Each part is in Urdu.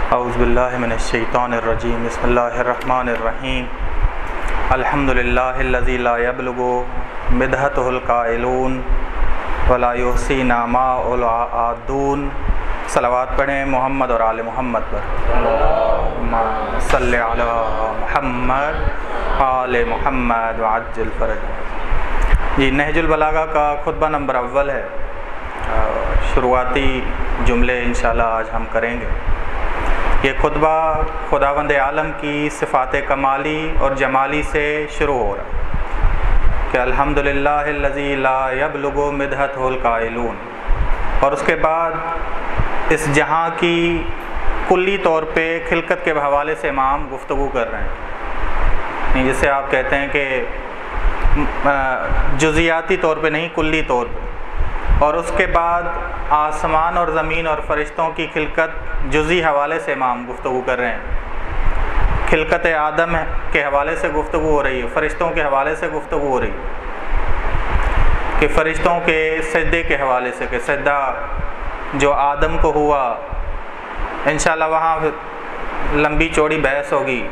اعوذ باللہ من الشیطان الرجیم بسم اللہ الرحمن الرحیم الحمدللہ الذی لا یبلغ مدحتہ القائلون ولا یحصی نعماء العادون۔ صلوات پڑھیں محمد اور آل محمد پر، اللہم صلی علی محمد آل محمد وعجل فرج۔ یہ نہج البلاغہ کا خطبہ نمبر اول ہے، شروعاتی جملے انشاءاللہ آج ہم کریں گے۔ یہ خطبہ خداوند عالم کی صفات کمالی اور جمالی سے شروع ہو رہا ہے کہ الحمدللہ الذی لا یبلغ مدحتہ القائلون، اور اس کے بعد اس جہاں کی کلی طور پہ خلقت کے حوالے سے امام گفتگو کر رہے ہیں، جسے آپ کہتے ہیں کہ جزیاتی طور پہ نہیں، کلی طور پہ۔ اور اس کے بعد آسمان اور زمین اور فرشتوں کی خلقت جزئی حوالے سے امام گفتگو کر رہے ہیں۔ خلقت آدم کے حوالے سے گفتگو ہو رہی ہے، فرشتوں کے حوالے سے گفتگو ہو رہی ہے کہ فرشتوں کے سجدے کے حوالے سے، کہ سجدہ جو آدم کو ہوا، انشاءاللہ وہاں لمبی چوڑی بحث ہوگی۔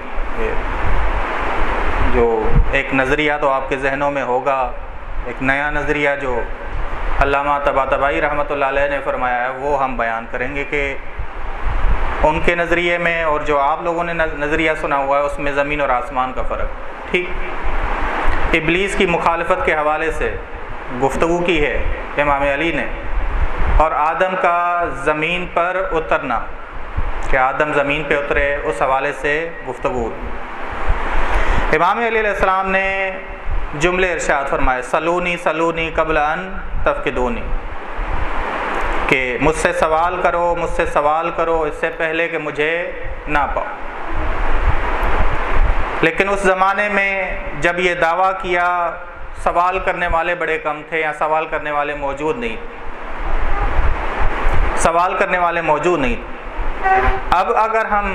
جو ایک نظریہ تو آپ کے ذہنوں میں ہوگا، ایک نیا نظریہ جو علامہ طباطبائی رحمۃ اللہ علیہ نے فرمایا ہے، وہ ہم بیان کریں گے کہ ان کے نظریے میں اور جو آپ لوگوں نے نظریہ سنا ہوا ہے اس میں زمین اور آسمان کا فرق۔ ٹھیک، ابلیس کی مخالفت کے حوالے سے گفتگو کی ہے امام علی نے، اور آدم کا زمین پر اترنا، کہ آدم زمین پہ اترے، اس حوالے سے گفتگو۔ امام علی علیہ السلام نے جملے ارشاد فرمائے، سلونی سلونی قبل ان تفقدونی، کہ مجھ سے سوال کرو، مجھ سے سوال کرو اس سے پہلے کہ مجھے نہ پاؤ۔ لیکن اس زمانے میں جب یہ دعویٰ کیا، سوال کرنے والے بڑے کم تھے، یا سوال کرنے والے موجود نہیں تھے، سوال کرنے والے موجود نہیں تھے۔ اب اگر ہم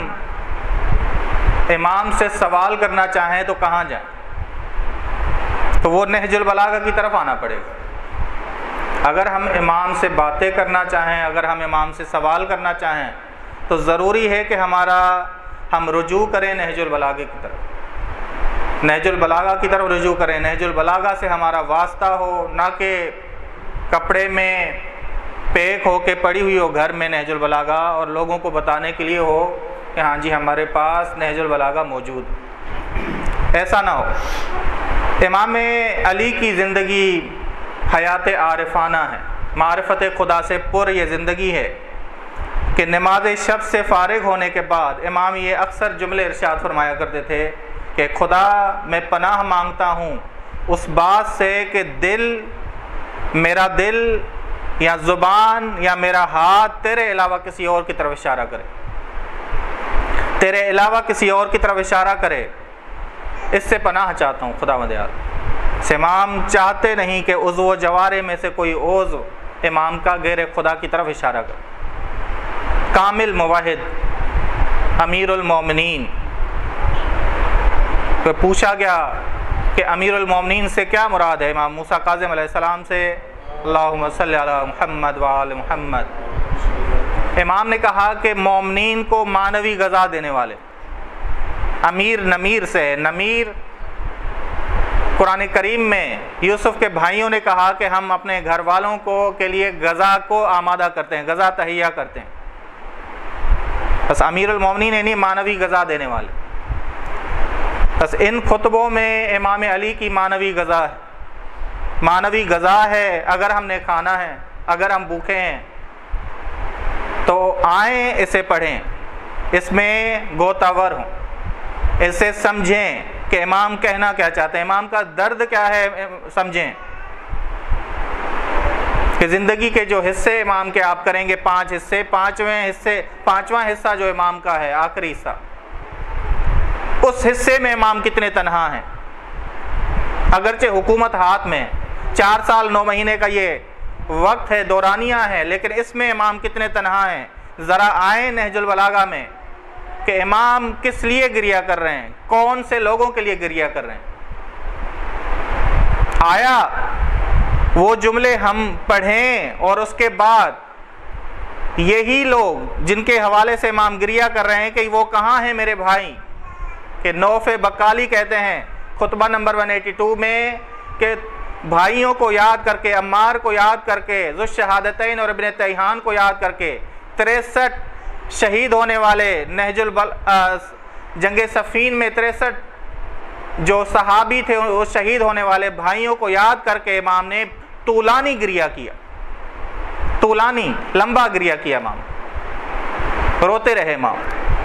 امام سے سوال کرنا چاہیں تو کہاں جائیں؟ تو وہ نہج البلاغہ کی طرف آنا پڑے گا۔ اگر ہم امام سے باتیں کرنا چاہیں، اگر ہم امام سے سوال کرنا چاہیں، تو ضروری ہے کہ ہم رجوع کریں نہج البلاغہ کی طرف، نہج البلاغہ کی طرف رجوع کریں، نہج البلاغہ سے ہمارا واسطہ ہو، نہ کہ کپڑے میں پیک ہو کے پڑی ہوئی ہو گھر میں نہج البلاغہ، اور لوگوں کو بتانے کے لیے ہو کہ ہاں جی ہمارے پاس نہج البلاغہ موجود ہے۔ ایسا نہ ہو۔ امام علی کی زندگی حیات عارفانہ ہے، معرفت خدا سے پر یہ زندگی ہے کہ نماز شب سے فارغ ہونے کے بعد امام یہ اکثر جملے ارشاد فرمایا کرتے تھے کہ خدا میں پناہ مانگتا ہوں اس بات سے کہ میرا دل یا زبان یا میرا ہاتھ تیرے علاوہ کسی اور کی طرف اشارہ کرے، تیرے علاوہ کسی اور کی طرف اشارہ کرے، اس سے پناہ چاہتا ہوں خداوند عالم۔ امام چاہتے نہیں کہ عضو جوارے میں سے کوئی عضو امام کا غیر خدا کی طرف اشارہ کرے۔ کامل موحد، امیر المومنین، تو پوچھا گیا کہ امیر المومنین سے کیا مراد ہے؟ امام موسیٰ کاظم علیہ السلام سے اللہم صلی علی محمد وآل محمد۔ امام نے کہا کہ مومنین کو معنوی غذا دینے والے، امیر نمیر سے ہے۔ نمیر قرآن کریم میں یوسف کے بھائیوں نے کہا کہ ہم اپنے گھر والوں کے لیے غذا کو آمادہ کرتے ہیں، غذا تہیا کرتے ہیں۔ بس امیر المومنین یعنی معنوی غذا دینے والے۔ بس ان خطبوں میں امام علی کی معنوی غذا ہے، معنوی غذا ہے۔ اگر ہم نے کھانا ہے، اگر ہم بھوکے ہیں تو آئیں اسے پڑھیں، اس میں گوتاور ہوں، اسے سمجھیں کہ امام کہنا کیا چاہتے ہیں، امام کا درد کیا ہے سمجھیں، کہ زندگی کے جو حصے امام کے آپ کریں گے 5 حصے، پانچواں حصہ جو امام کا ہے، آخری حصہ، اس حصے میں امام کتنے تنہا ہیں۔ اگرچہ حکومت ہاتھ میں 4 سال 9 مہینے کا یہ وقت ہے، دورانیہ ہے، لیکن اس میں امام کتنے تنہا ہیں۔ ذرا آئیں نہج البلاغہ میں کہ امام کس لیے گریہ کر رہے ہیں، کون سے لوگوں کے لیے گریہ کر رہے ہیں۔ آیا وہ جملے ہم پڑھیں اور اس کے بعد یہی لوگ جن کے حوالے سے امام گریہ کر رہے ہیں کہ وہ کہاں ہیں میرے بھائی، کہ نوف بقالی کہتے ہیں خطبہ نمبر 182 میں کہ بھائیوں کو یاد کر کے، عمار کو یاد کر کے، ذو الشہادتین اور ابن تیہان کو یاد کر کے، 63 شہید ہونے والے جنگ صفین میں 63 جو صحابی تھے وہ شہید ہونے والے بھائیوں کو یاد کر کے امام نے طولانی گریہ کیا، طولانی لمبا گریہ کیا، امام روتے رہے امام۔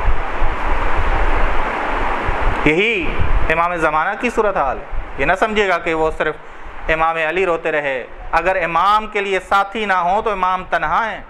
یہی امام زمانہ کی صورتحال ہے۔ یہ نہ سمجھے گا کہ وہ صرف امام علی روتے رہے، اگر امام کے لیے ساتھی نہ ہوں تو امام تنہا ہیں۔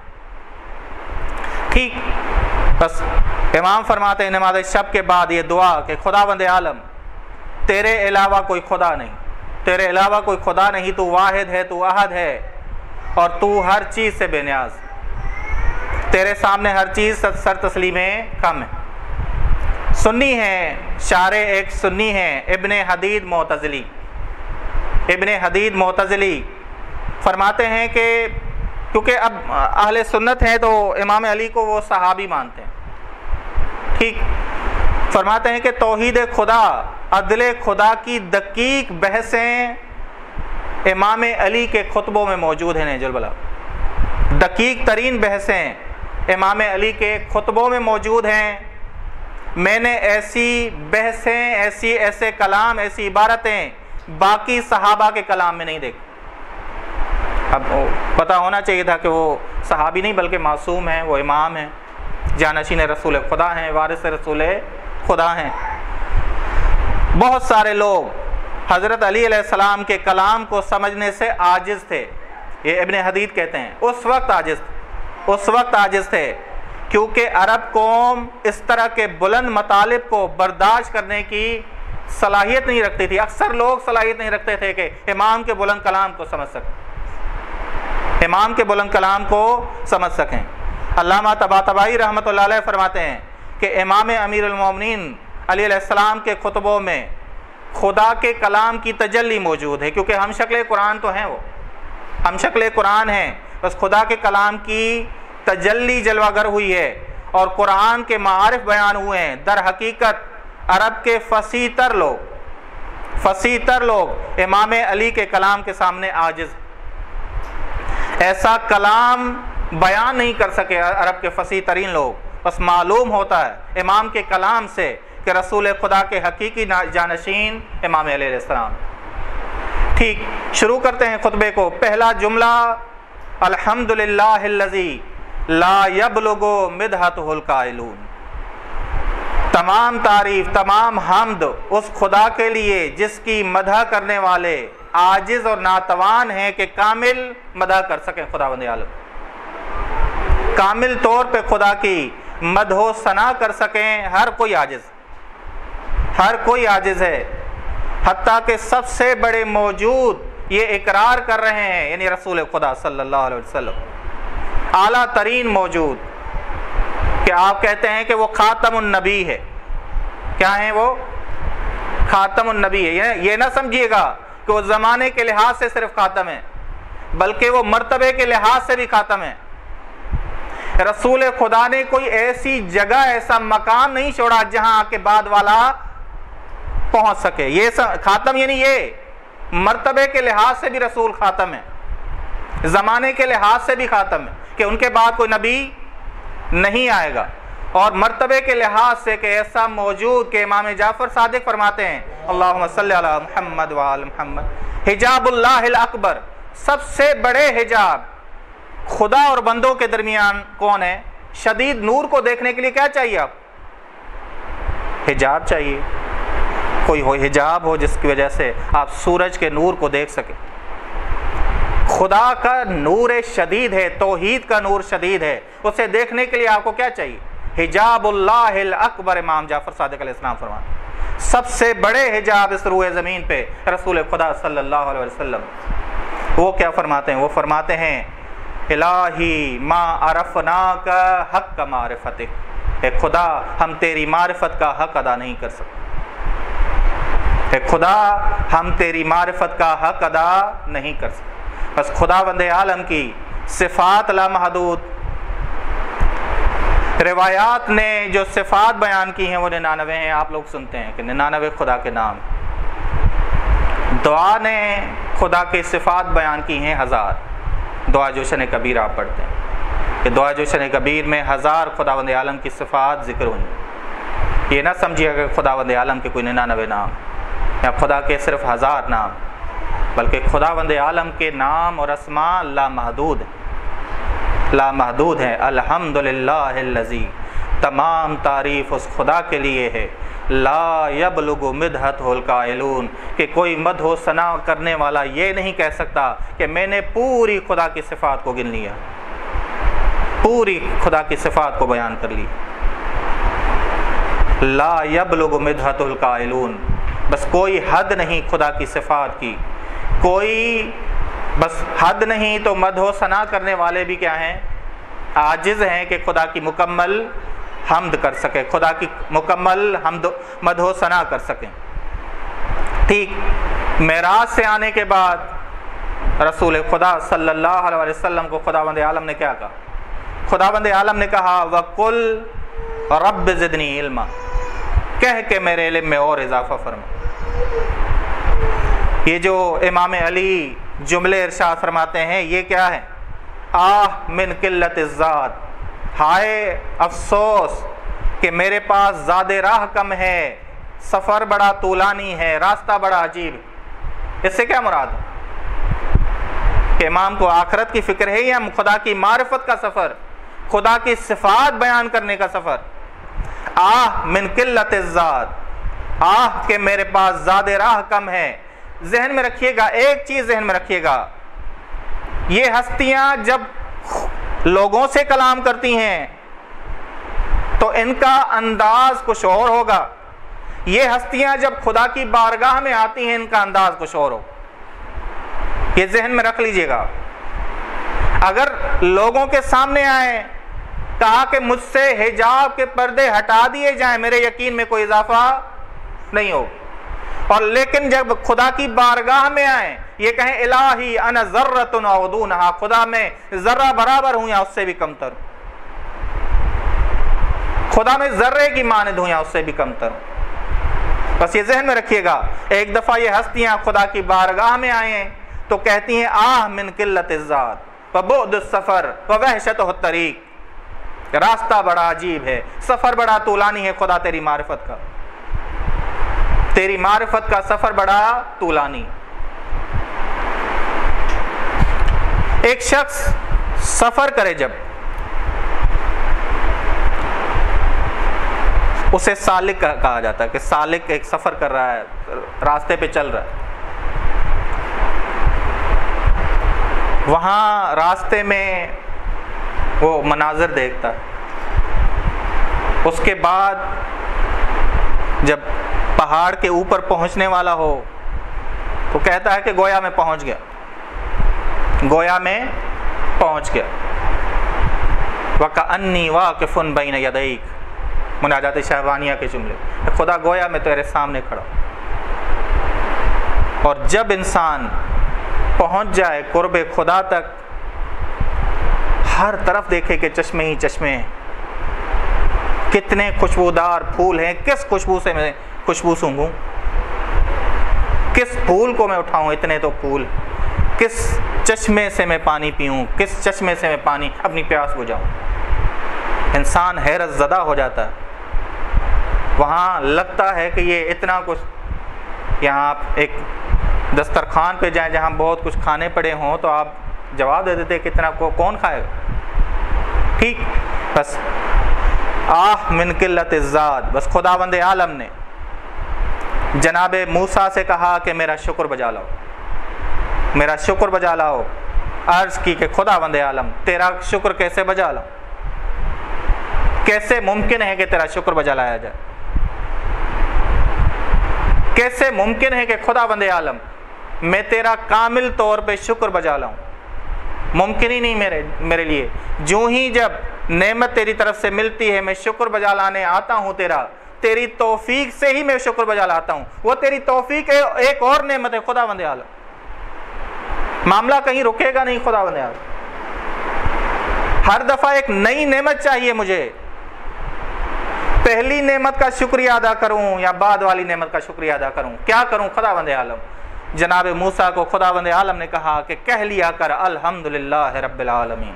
ٹھیک، بس امام فرماتے ہیں نماز شب کے بعد یہ دعا کہ خداوند عالم تیرے علاوہ کوئی خدا نہیں، تیرے علاوہ کوئی خدا نہیں، تو واحد ہے، تو احد ہے، اور تو ہر چیز سے بے نیاز، تیرے سامنے ہر چیز سر تسلیمیں کم ہے۔ سنی ہیں، شارع ایک سنی ہیں، ابن حدید معتزلی، ابن حدید معتزلی فرماتے ہیں کہ کیونکہ اب اہل سنت ہیں تو امام علی کو وہ صحابی مانتے ہیں، ٹھیک، فرماتے ہیں کہ توحید خدا، عدل خدا کی دقیق بحثیں امام علی کے خطبوں میں موجود ہیں، نہج البلاغہ، دقیق ترین بحثیں امام علی کے خطبوں میں موجود ہیں۔ میں نے ایسی بحثیں، ایسے کلام، ایسی عبارتیں باقی صحابہ کے کلام میں نہیں دیکھی۔ اب پتہ ہونا چاہیے تھا کہ وہ صحابی نہیں بلکہ معصوم ہیں، وہ امام ہیں، جانشین رسول خدا ہیں، وارث رسول خدا ہیں۔ بہت سارے لوگ حضرت علی علیہ السلام کے کلام کو سمجھنے سے عاجز تھے، یہ ابن حدید کہتے ہیں، اس وقت عاجز تھے کیونکہ عرب قوم اس طرح کے بلند مطالب کو برداشت کرنے کی صلاحیت نہیں رکھتی تھی۔ اکثر لوگ صلاحیت نہیں رکھتے تھے کہ امام کے بلند کلام کو سمجھ سکیں، امام کے بلند کلام کو سمجھ سکیں۔ علامہ طباطبائی رحمۃ اللہ علیہ فرماتے ہیں کہ امام امیر المومنین علی علیہ السلام کے خطبوں میں خدا کے کلام کی تجلی موجود ہے، کیونکہ ہم شکل قرآن تو ہیں، وہ ہم شکل قرآن ہیں، بس خدا کے کلام کی تجلی جلوہ گر ہوئی ہے اور قرآن کے معارف بیان ہوئے ہیں۔ در حقیقت عرب کے فصیح تر لوگ امام علی کے کلام کے سامنے عاجز، ایسا کلام بیان نہیں کر سکے عرب کے فصیح ترین لوگ۔ بس معلوم ہوتا ہے امام کے کلام سے کہ رسول خدا کے حقیقی جانشین امام علی علیہ السلام۔ ٹھیک، شروع کرتے ہیں خطبے کو۔ پہلا جملہ، الحمدللہ الذی لا یبلغ مدحتہ القائلون، تمام تعریف، تمام حمد اس خدا کے لیے جس کی مدح کرنے والے عاجز اور ناتوان ہیں کہ کامل مدح کر سکیں خداوند عالم، کامل طور پہ خدا کی مدح و ثنا کر سکیں۔ ہر کوئی عاجز ہے، حتیٰ کہ سب سے بڑے موجود یہ اقرار کر رہے ہیں، یعنی رسول خدا صلی اللہ علیہ وسلم، اعلیٰ ترین موجود، کہ آپ کہتے ہیں کہ وہ خاتم النبی ہے۔ کیا ہیں وہ؟ خاتم النبی ہے۔ یہ نہ سمجھیے گا کہ وہ زمانے کے لحاظ سے صرف خاتم ہے، بلکہ وہ مرتبے کے لحاظ سے بھی خاتم ہے۔ رسول خدا نے کوئی ایسی جگہ، ایسا مقام نہیں چھوڑا جہاں کے بعد والا پہنچ سکے۔ یہ خاتم یعنی یہ مرتبے کے لحاظ سے بھی رسول خاتم ہے، زمانے کے لحاظ سے بھی خاتم ہے کہ ان کے بعد کوئی نبی نہیں آئے گا، اور مرتبے کے لحاظ سے کہ ایسا موجود کہ امام جعفر صادق فرماتے ہیں اللہم صلی علی محمد وآل محمد، حجاب اللہ الاکبر، سب سے بڑے حجاب خدا اور بندوں کے درمیان کون ہے؟ شدید نور کو دیکھنے کے لیے کیا چاہیے؟ آپ حجاب چاہیے، کوئی ہو حجاب ہو جس کی وجہ سے آپ سورج کے نور کو دیکھ سکیں۔ خدا کا نور شدید ہے، توحید کا نور شدید ہے، اسے دیکھنے کے لیے آپ کو کیا چاہیے؟ حجاب اللہ الاکبر۔ امام جعفر صادق علیہ السلام فرماتے ہیں سب سے بڑے حجاب اس روئے زمین پہ رسول خدا صلی اللہ علیہ وسلم۔ وہ کیا فرماتے ہیں؟ وہ فرماتے ہیں الہی ما عرفناک حق معرفتک، اے خدا ہم تیری معرفت کا حق ادا نہیں کر سکتے، اے خدا ہم تیری معرفت کا حق ادا نہیں کر سکتے۔ بس خداوند عالم کی صفات لامحدود، روایات نے جو صفات بیان کی ہیں وہ 99 ہیں. آپ لوگ سنتے ہیں کہ 99 خدا کے نام. دعا نے خدا کے صفات بیان کی ہیں 1000. دعا جوشن کبیر آپ پڑھتے ہیں کہ دعا جوشن کبیر میں 1000 خداوند عالم کی صفات ذکر ہوئی. یہ نہ سمجھیے کہ خداوند عالم کے کوئی 99 نام یا خدا کے صرف 1000 نام، بلکہ خداوند عالم کے نام اور اسماء لامحدود ہیں، لامحدود ہیں. الحمدللہ الذی، تمام تعریف اس خدا کے لیے ہے. لا یبلغ مدحتہ القائلون، کہ کوئی مدح و ثنا کرنے والا یہ نہیں کہہ سکتا کہ میں نے پوری خدا کی صفات کو گن لیا، پوری خدا کی صفات کو بیان کر لی. لا یبلغ مدحتہ القائلون، بس کوئی حد نہیں خدا کی صفات کی، کوئی بس حد نہیں تو مدح و ثنا کرنے والے بھی کیا ہیں؟ عاجز ہیں کہ خدا کی مکمل حمد کر سکے، خدا کی مکمل حمد مدح و ثنا کر سکیں. ٹھیک معراج سے آنے کے بعد رسول خدا صلی اللہ علیہ وسلم کو خداوند عالم نے کیا کہا؟ خداوند عالم نے کہا وَقُلْ رَبِّ زِدْنِي عِلْمًا، کہہ کہ میرے علم میں اور اضافہ فرما. یہ جو امام علی جملے ارشاد فرماتے ہیں یہ کیا ہے؟ آہ من قلت الذات، ہائے افسوس کہ میرے پاس زاد راہ کم ہے، سفر بڑا طولانی ہے، راستہ بڑا عجیب. اس سے کیا مراد ہے؟ کہ امام کو آخرت کی فکر ہے یا خدا کی معرفت کا سفر، خدا کی صفات بیان کرنے کا سفر؟ آہ من قلت الذات، آہ کہ میرے پاس زاد راہ کم ہے. ذہن میں رکھیے گا، ایک چیز ذہن میں رکھیے گا، یہ ہستیاں جب لوگوں سے کلام کرتی ہیں تو ان کا انداز کچھ اور ہوگا، یہ ہستیاں جب خدا کی بارگاہ میں آتی ہیں ان کا انداز کچھ اور ہو. یہ ذہن میں رکھ لیجئے گا. اگر لوگوں کے سامنے آئیں، کہا کہ مجھ سے حجاب کے پردے ہٹا دیے جائیں، میرے یقین میں کوئی اضافہ نہیں ہو. اور لیکن جب خدا کی بارگاہ میں آئیں، یہ کہیں الہی انا ذرۃ او دونھا، خدا میں ذرہ برابر ہوں یا اس سے بھی کمتر ہوں، خدا میں ذرے کی مانند ہوں یا اس سے بھی کمتر ہوں. بس یہ ذہن میں رکھیے گا. ایک دفعہ یہ ہستیاں خدا کی بارگاہ میں آئیں تو کہتی ہیں آہ من قلت الذات وبعد السفر ووحشتہ الطریق، راستہ بڑا عجیب ہے، سفر بڑا طولانی ہے خدا تیری معرفت کا، تیری معرفت کا سفر بڑا طولانی. ایک شخص سفر کرے جب، اسے سالک کہا جاتا ہے کہ سالک ایک سفر کر رہا ہے، راستے پہ چل رہا ہے. وہاں راستے میں وہ مناظر دیکھتا ہے، اس کے بعد جب پہاڑ کے اوپر پہنچنے والا ہو تو کہتا ہے کہ گویا میں پہنچ گیا، گویا میں پہنچ گیا. وَكَأَنِّي وَاقِفٌ بَيْنَ يَدَيْكَ، مناجات شہبانیہ کے جملے، خدا گویا میں تیرے سامنے کھڑا. اور جب انسان پہنچ جائے قرب خدا تک، ہر طرف دیکھے کہ چشمے ہی چشمے ہیں، کتنے خوشبودار پھول ہیں، کس خوشبو سے میں خوشبو سونگھوں، کس پھول کو میں اٹھاؤں، اتنے تو پھول، کس چشمے سے میں پانی پیوں، کس چشمے سے میں پانی اپنی پیاس بجھاؤں. انسان حیرت زدہ ہو جاتا ہے. وہاں لگتا ہے کہ یہ اتنا کچھ، یہاں آپ ایک دسترخوان پہ جائیں جہاں بہت کچھ کھانے پڑے ہوں تو آپ جواب دے دیتے کہ اتنا کون کھائے گا. ٹھیک، بس آہ من قلت الذات، بس خداوند عالم نے جناب موسیٰ سے کہا کہ میرا شکر بجا لاؤ، میرا شکر بجا لاؤ. عرض کی کہ خداوند عالم تیرا شکر کیسے بجا لاؤ، کیسے ممکن ہے کہ تیرا شکر بجا لایا جائے، کیسے ممکن ہے کہ خداوند عالم میں تیرا کامل طور پہ شکر بجا لاؤں. ممکن ہی نہیں میرے لیے. جو ہی جب نعمت تیری طرف سے ملتی ہے میں شکر بجا لانے آتا ہوں، تیری توفیق سے ہی میں شکر بجا لاتا ہوں. وہ تیری توفیق ایک اور نعمت ہے خداوند عالم، معاملہ کہیں رکے گا نہیں خداوند عالم. ہر دفعہ ایک نئی نعمت چاہیے مجھے، پہلی نعمت کا شکریہ ادا کروں یا بعد والی نعمت کا شکریہ ادا کروں؟ کیا کروں خداوند عالم؟ جناب موسیٰ کو خداوند عالم نے کہا کہ کہہ لیا کر الحمدللہ رب العالمین،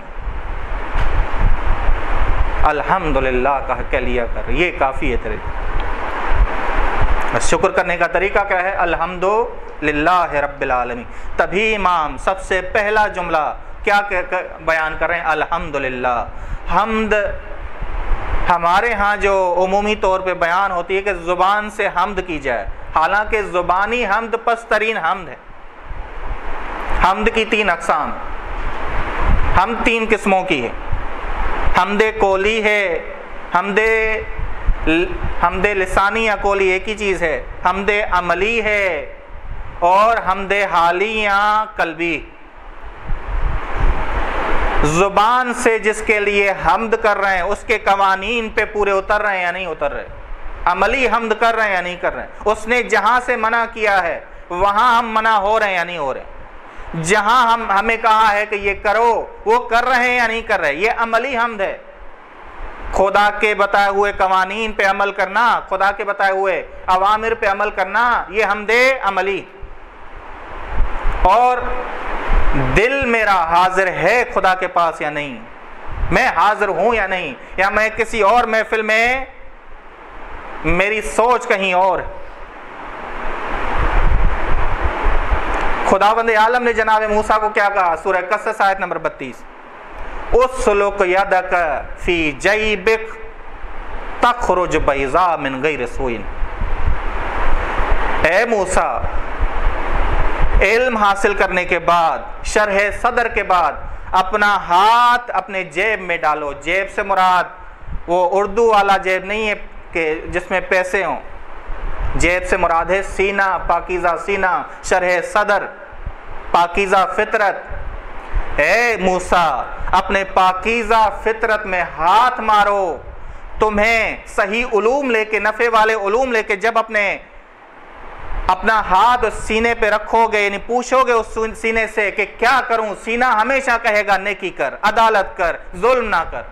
الحمدللہ کہہ لیا کر، یہ کافی ہے تیرے لیے۔ شکر کرنے کا طریقہ کیا ہے؟ الحمدللہ رب العالمین۔ تبھی امام سب سے پہلا جملہ کیا بیان کر رہے ہیں؟ الحمدللہ۔ حمد ہمارے ہاں جو عمومی طور پہ بیان ہوتی ہے کہ زبان سے حمد کی جائے، حالانکہ زبانی حمد پست ترین حمد ہے۔ حمد کی 3 اقسام، حمد 3 قسموں کی ہے۔ حمد قولی ہے، حمد لسانی یا قولی ایک ہی چیز ہے، حمد عملی ہے، اور حمد حالی یا قلبی۔ زبان سے جس کے لیے حمد کر رہے ہیں اس کے قوانین پہ پورے اتر رہے ہیں یا نہیں اتر رہے؟ عملی حمد کر رہے ہیں یا نہیں کر رہے ہیں؟ اس نے جہاں سے منع کیا ہے وہاں ہم منع ہو رہے ہیں یا نہیں ہو رہے؟ جہاں ہمیں کہا ہے کہ یہ کرو وہ کر رہے ہیں یا نہیں کر رہے؟ یہ عملی حمد ہے۔ خدا کے بتائے ہوئے قوانین پہ عمل کرنا، خدا کے بتائے ہوئے اوامر پہ عمل کرنا، یہ حمد عملی۔ اور دل میرا حاضر ہے خدا کے پاس یا نہیں، میں حاضر ہوں یا نہیں، یا میں کسی اور محفل میں میری سوچ کہیں اور۔ خداوند عالم نے جناب موسیٰ کو کیا کہا؟ سورہ قصص آیت نمبر 32، اسلک یدک فی جیبک تخرج بیضاء من غیر سوء۔ اے موسیٰ، علم حاصل کرنے کے بعد، شرح صدر کے بعد، اپنا ہاتھ اپنے جیب میں ڈالو۔ جیب سے مراد وہ اردو والا جیب نہیں ہے کہ جس میں پیسے ہوں، جیب سے مراد ہے سینہ، پاکیزہ سینہ، شرح صدر، پاکیزہ فطرت۔ اے موسیٰ، اپنے پاکیزہ فطرت میں ہاتھ مارو۔ تمہیں صحیح علوم لے کے، نفع والے علوم لے کے جب اپنا ہاتھ اس سینے پہ رکھو گے، یعنی پوچھو گے اس سینے سے کہ کیا کروں، سینہ ہمیشہ کہے گا نیکی کر، عدالت کر، ظلم نہ کر۔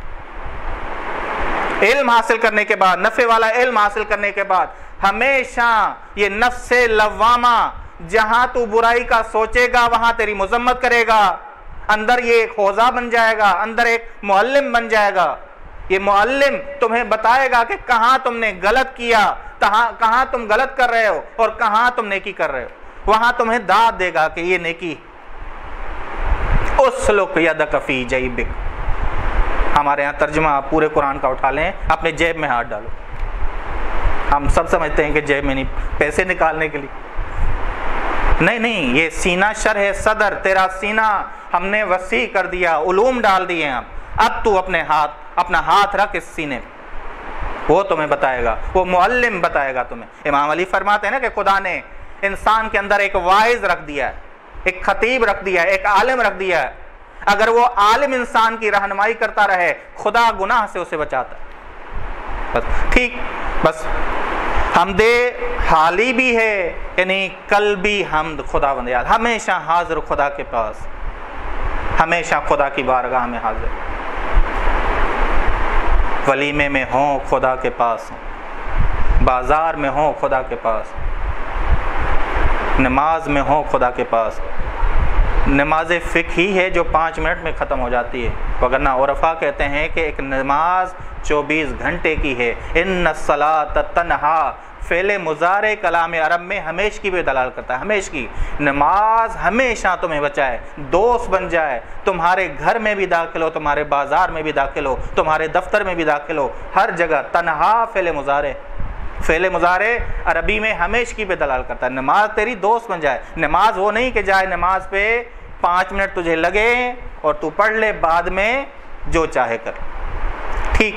علم حاصل کرنے کے بعد، نفع والا علم حاصل کرنے کے بعد، ہمیشہ یہ نفس لوامہ، جہاں تو برائی کا سوچے گا وہاں تیری مذمت کرے گا، اندر یہ ایک خوضہ بن جائے گا، اندر ایک معلم بن جائے گا۔ یہ معلم تمہیں بتائے گا کہ کہاں تم نے غلط کیا، کہاں تم غلط کر رہے ہو اور کہاں تم نیکی کر رہے ہو، وہاں تمہیں داد دے گا کہ یہ نیکی۔ اسلک یدک فی جیبک، ہمارے یہاں ترجمہ آپ پورے قرآن کا اٹھا لیں، اپنے جیب میں ہاتھ ڈالو۔ ہم سب سمجھتے ہیں کہ جیب میں نہیں، پیسے نکالنے کے لیے نہیں، یہ سینہ شرح صدر، تیرا سینہ ہم نے وسیع کر دیا، علوم ڈال دیے ہم۔ اب تو اپنا ہاتھ رکھ اس سینے میں، وہ تمہیں بتائے گا، وہ معلم بتائے گا تمہیں۔ امام علی فرماتے ہیں نا کہ خدا نے انسان کے اندر ایک واعظ رکھ دیا ہے، ایک خطیب رکھ دیا ہے، ایک عالم رکھ دیا ہے۔ اگر وہ عالم انسان کی رہنمائی کرتا رہے، خدا گناہ سے اسے بچاتا ہے۔ بس ٹھیک، بس حمد حالی بھی ہے، یعنی قلبی حمد خداوند یاد، ہمیشہ حاضر خدا کے پاس، ہمیشہ خدا کی بارگاہ میں حاضر، ولیمے میں ہوں خدا کے پاس ہوں، بازار میں ہوں خدا کے پاس، نماز میں ہوں خدا کے پاس۔ نماز فقہ ہی ہے جو 5 منٹ میں ختم ہو جاتی ہے، وگرنہ عرفا کہتے ہیں کہ ایک نماز 24 گھنٹے کی ہے۔ ان الصلاۃ تنہا، فعل مضارع کلام عرب میں ہمیشگی پہ دلال کرتا ہے، ہمیشگی۔ نماز ہمیشہ تمہیں بچائے، دوست بن جائے، تمہارے گھر میں بھی داخل ہو، تمہارے بازار میں بھی داخل ہو، تمہارے دفتر میں بھی داخل ہو، ہر جگہ تنہا فعل مضارع، فعل مضارع عربی میں ہمیشگی پہ دلال کرتا ہے۔ نماز تیری دوست بن جائے، نماز وہ نہیں کہ جائے نماز پہ 5 منٹ تجھے لگے اور تو پڑھ لے، بعد میں جو چاہے کر، ٹھیک۔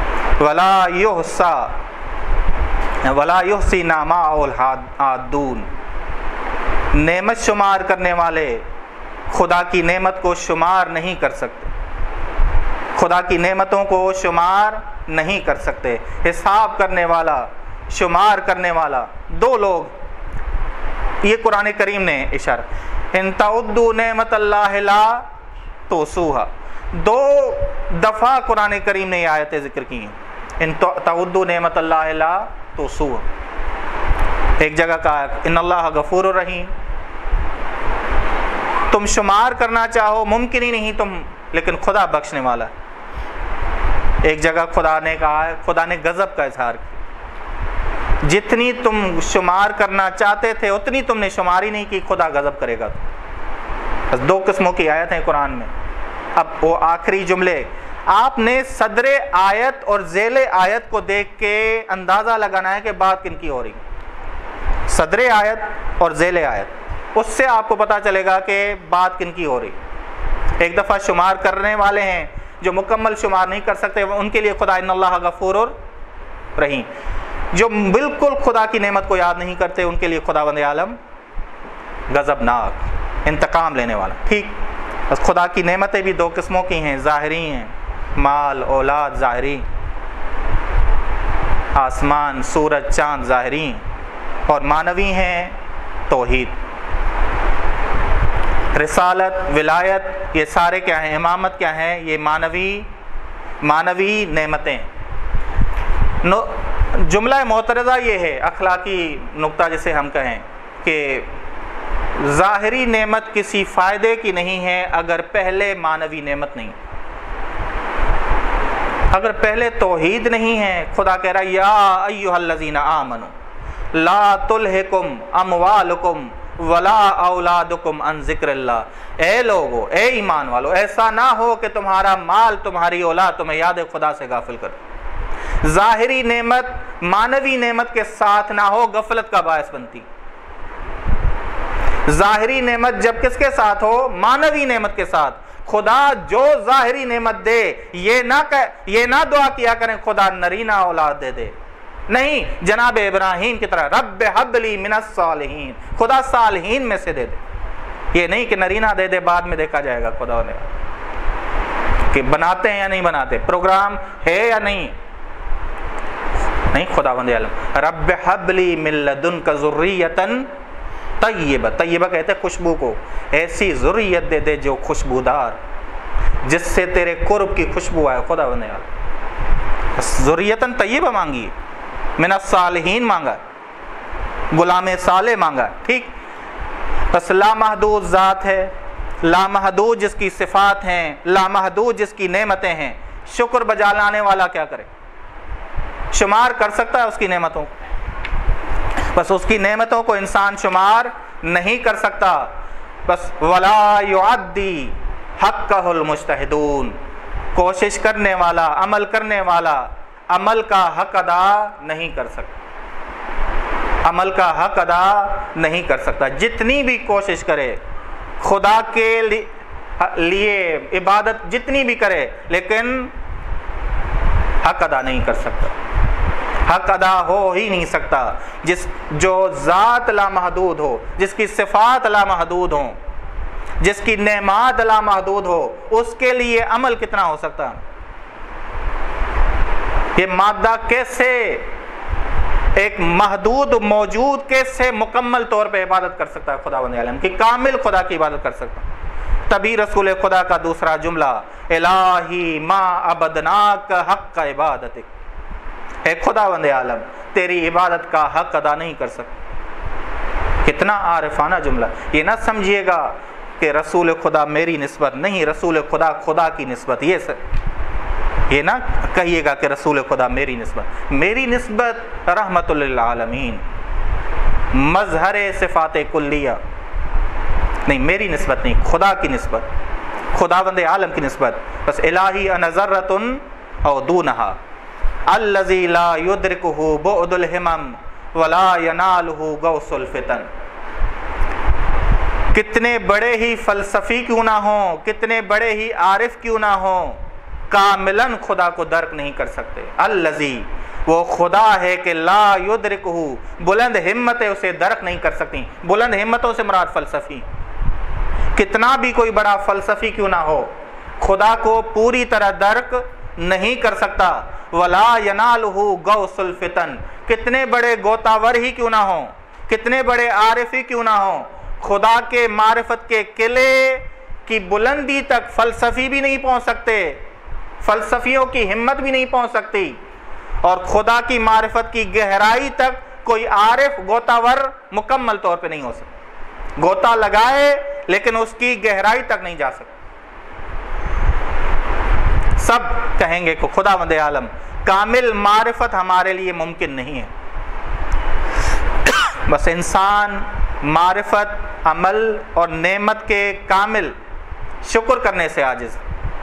ولا یحصی نعماء العادون، نعمت شمار کرنے والے خدا کی نعمت کو شمار نہیں کر سکتے، خدا کی نعمتوں کو شمار نہیں کر سکتے۔ حساب کرنے والا، شمار کرنے والا، 2 لوگ، یہ قرآن کریم نے اشارہ، ان تعدوا نعمت اللہ لا تحصوها، 2 دفعہ قرآن کریم نے یہ آیتیں ذکر کی ہیں۔ ان تعدوا نعمت اللہ لا تحصوها. ایک جگہ کہا ان اللہ غفور الرحیم. تم شمار کرنا چاہو ممکن ہی نہیں تم، لیکن خدا بخشنے والا ہے. ایک جگہ خدا نے کہا ہے، خدا نے غضب کا اظہار کیا، جتنی تم شمار کرنا چاہتے تھے اتنی تم نے شمار ہی نہیں کی، خدا غضب کرے گا. بس 2 قسموں کی آیت ہیں قرآن میں. اب وہ آخری جملے آپ نے صدر آیت اور ذیل آیت کو دیکھ کے اندازہ لگانا ہے کہ بات کن کی ہو رہی. صدر آیت اور ذیل آیت، اس سے آپ کو پتا چلے گا کہ بات کن کی ہو رہی. ایک دفعہ شمار کرنے والے ہیں جو مکمل شمار نہیں کر سکتے، ان کے لیے خدا ان اللہ غفور رحیم. جو بالکل خدا کی نعمت کو یاد نہیں کرتے ان کے لیے خداوند عالم غضبناک، انتقام لینے والا. ٹھیک، بس خدا کی نعمتیں بھی 2 قسموں کی ہیں، ظاہری ہیں، مال اولاد ظاہری، آسمان سورج چاند ظاہری، اور معنوی ہیں توحید، رسالت، ولایت، یہ سارے کیا ہیں؟ امامت کیا ہیں؟ یہ معنوی نعمتیں. جملہ معترضہ یہ ہے، اخلاقی نقطہ جسے ہم کہیں، کہ ظاہری نعمت کسی فائدے کی نہیں ہے اگر پہلے معنوی نعمت نہیں. اگر پہلے توحید نہیں ہے، خدا کہہ رہا ہے یا ایھا الذین آمنوا لا تلہکم اموالکم ولا اولادکم عن ذکر اللہ. اے لوگو، اے ایمان والو، ایسا نہ ہو کہ تمہارا مال تمہاری اولاد تمہیں یاد خدا سے غافل کر. ظاہری نعمت معنوی نعمت کے ساتھ نہ ہو غفلت کا باعث بنتی. ظاہری نعمت جب کس کے ساتھ ہو؟ معنوی نعمت کے ساتھ. خدا جو ظاہری نعمت دے یہ نہ دعا کیا کریں خدا نرینہ اولاد دے دے. نہیں، جناب ابراہیم کی طرح رب ہب لی من الصالحین، خدا صالحین میں سے دے دے. یہ نہیں کہ نرینہ دے دے بعد میں دیکھا جائے گا خدا نے کہ بناتے ہیں یا نہیں بناتے، پروگرام ہے یا نہیں. نہیں، خداوند عالم رب ہب لی من لدنک ذریۃ طیبہ. طیبہ کہتے ہیں خوشبو کو، ایسی ذریت دے دے جو خوشبودار، جس سے تیرے قرب کی خوشبو آئے. خداوند عالم ذریۃ طیبہ مانگی، من الصالحین مانگا، غلام صالح مانگا. ٹھیک، بس لامحدود ذات ہے، لامحدود جس کی صفات ہیں، لامحدود جس کی نعمتیں ہیں. شکر بجا لانے والا کیا کرے؟ شمار کر سکتا ہے اس کی نعمتوں کو؟ بس اس کی نعمتوں کو انسان شمار نہیں کر سکتا. بس ولا یعدی حقہ المجتہدون، کوشش کرنے والا، عمل کرنے والا عمل کا حق ادا نہیں کر سکتا، عمل کا حق ادا نہیں کر سکتا. جتنی بھی کوشش کرے خدا کے لیے عبادت جتنی بھی کرے، لیکن حق ادا نہیں کر سکتا. حق ادا ہو ہی نہیں سکتا. جو ذات لامحدود ہو، جس کی صفات لامحدود ہوں، جس کی نعمات لامحدود ہو، اس کے لیے عمل کتنا ہو سکتا؟ یہ مادہ کیسے، ایک محدود موجود کیسے مکمل طور پہ عبادت کر سکتا ہے خداوند عالم کی، کامل خدا کی عبادت کر سکتا؟ تبھی رسول خدا کا دوسرا جملہ الہی ما عبدناک حق عبادتک، اے خداوند عالم تیری عبادت کا حق ادا نہیں کر سکتا. کتنا عارفانہ جملہ. یہ نہ سمجھیے گا کہ رسول خدا میری نسبت، نہیں، رسول خدا خدا کی نسبت. یہ نہ کہیے گا کہ رسول خدا میری نسبت رحمت للعالمین، مظہر صفات کلیہ. نہیں، میری نسبت نہیں، خدا کی نسبت، خداوند عالم کی نسبت. بس الہی انا ذرۃ او دونہا الذی لا یدرکہ بعد الہمم ولا ینالہ غوث الفتن. کتنے بڑے ہی فلسفی کیوں نہ ہوں، کتنے بڑے ہی عارف کیوں نہ ہوں، کاملاً خدا کو درک نہیں کر سکتے. الذی، وہ خدا ہے کہ لا یدرکہ، بلند ہمتیں اسے درک نہیں کر سکتی. بلند ہمتوں سے مراد فلسفی. کتنا بھی کوئی بڑا فلسفی کیوں نہ ہو، خدا کو پوری طرح درک نہیں کر سکتا. ولا ینالہ غوث الفتن، کتنے بڑے غوطاور ہی کیوں نہ ہوں، کتنے بڑے عارف ہی کیوں نہ ہوں، خدا کے معرفت کے قلعے کی بلندی تک فلسفی بھی نہیں پہنچ سکتے، فلسفیوں کی ہمت بھی نہیں پہنچ سکتی. اور خدا کی معرفت کی گہرائی تک کوئی عارف غوطہ مکمل طور پہ نہیں ہو سکتا. غوطہ لگائے لیکن اس کی گہرائی تک نہیں جا سکتا. سب کہیں گے کہ خداوند عالم کامل معرفت ہمارے لیے ممکن نہیں ہے. بس انسان معرفت، عمل اور نعمت کے کامل شکر کرنے سے عاجز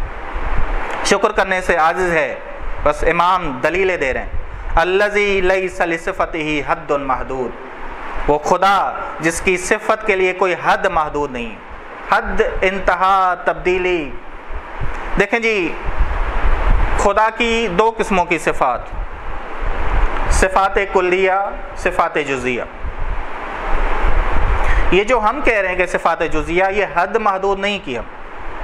ہے. بس امام دلیلیں دے رہے ہیں. الذی لیس لصفتہ حد محدود، وہ خدا جس کی صفت کے لیے کوئی حد محدود نہیں. حد، انتہا، تبدیلی. دیکھیں جی، خدا کی دو قسموں کی صفات، صفات کلیہ، صفات جزیہ. یہ جو ہم کہہ رہے ہیں کہ صفات جزیہ، یہ حد محدود نہیں کی ہم.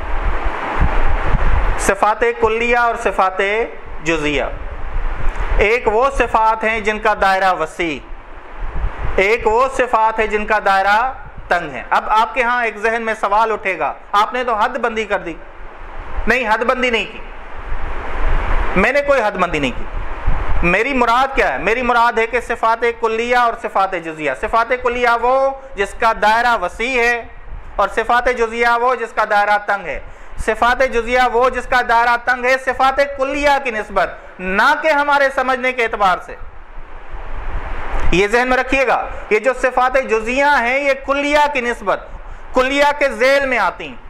صفات کلیہ اور صفات جزیہ ایک وہ صفات ہیں جن کا دائرہ وسیع، ایک وہ صفات ہے جن کا دائرہ تنگ ہے. اب آپ کے ہاں ایک ذہن میں سوال اٹھے گا، آپ نے تو حد بندی کر دی. نہیں، حد بندی نہیں کی، میں نے کوئی حد بندی نہیں کی. میری مراد کیا ہے؟ میری مراد ہے کہ صفات کلیہ اور صفات جزیہ. صفات کلیہ وہ جس کا دائرہ وسیع ہے، اور صفات جزیہ وہ جس کا دائرہ تنگ ہے. صفات جزیہ وہ جس کا دائرہ تنگ ہے صفات کلیہ کی نسبت، نہ کہ ہمارے سمجھنے کے اعتبار سے. یہ ذہن میں رکھیے گا، یہ جو صفات جزیہ ہیں یہ کلیہ کی نسبت، کلیہ کے ذیل میں آتی ہیں.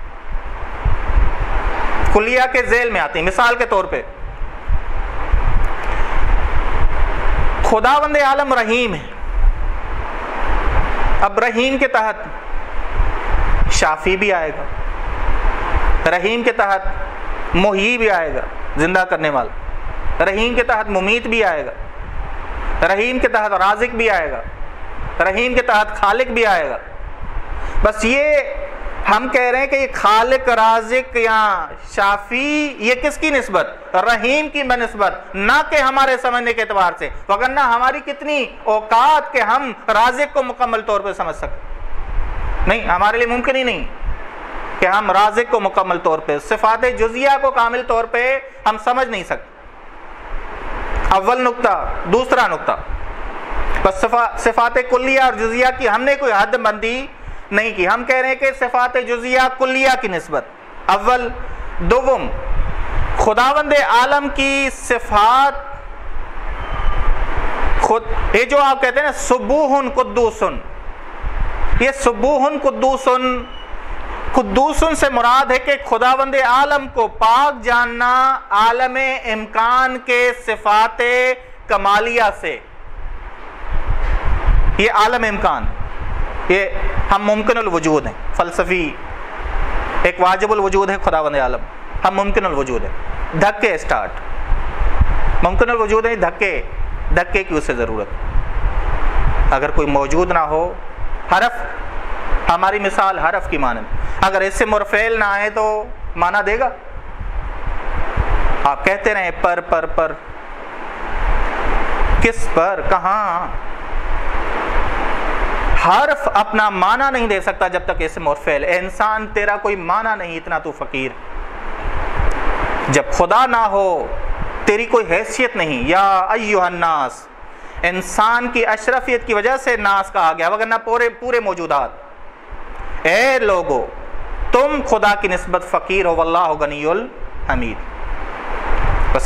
کلیہ کے ذیل میں آتی ہیں. مثال کے طور پہ خداوند عالم رحیم ہے. اب رحیم کے تحت شافی بھی آئے گا، رحیم کے تحت محیی بھی آئے گا، زندہ کرنے والا. رحیم کے تحت ممیت بھی آئے گا، رحیم کے تحت رازق بھی آئے گا، رحیم کے تحت خالق بھی آئے گا. بس یہ ہم کہہ رہے ہیں کہ یہ خالق، رازق یا شافی یہ کس کی نسبت؟ رحیم کی بنسبت، نہ کہ ہمارے سمجھنے کے اعتبار سے. وگرنہ ہماری کتنی اوقات کہ ہم رازق کو مکمل طور پہ سمجھ سکیں. نہیں، ہمارے لیے ممکن ہی نہیں کہ ہم رازق کو مکمل طور پہ، صفات جزیہ کو کامل طور پہ ہم سمجھ نہیں سکتے. اول نقطہ. دوسرا نقطہ، بس صفات کلیہ اور جزیہ کی ہم نے کوئی حد بندی نہیں کی. ہم کہہ رہے ہیں کہ صفات جزیہ کلیہ کی نسبت اول. دوم، خداوند عالم کی صفات خود، یہ جو آپ کہتے ہیں نا سبوح قدوس، یہ سبوح قدوس سے مراد ہے کہ خداوند عالم کو پاک جاننا عالم امکان کے صفات کمالیہ سے. یہ عالم امکان، یہ ہم ممکن الوجود ہیں. فلسفی ایک واجب الوجود ہے خداوند عالم، ہم ممکن الوجود ہیں. دھکے سٹارٹ، ممکن الوجود ہے. دھکے کی اسے ضرورت. اگر کوئی موجود نہ ہو، حرف، ہماری مثال حرف کی مانند، اگر اسم اور فعل نہ آئے تو معنی دے گا؟ آپ کہتے رہیں پر کس پر، کہاں؟ حرف اپنا معنی نہیں دے سکتا جب تک اسم اور فعل. انسان تیرا کوئی معنی نہیں، اتنا تو فقیر. جب خدا نہ ہو تیری کوئی حیثیت نہیں. یا ایھا الناس، انسان کی اشرفیت کی وجہ سے ناس کہا گیا، وگرنہ پورے موجودات. اے لوگو، تم خدا کی نسبت فقیر ہو، واللہ غنی الحمید. بس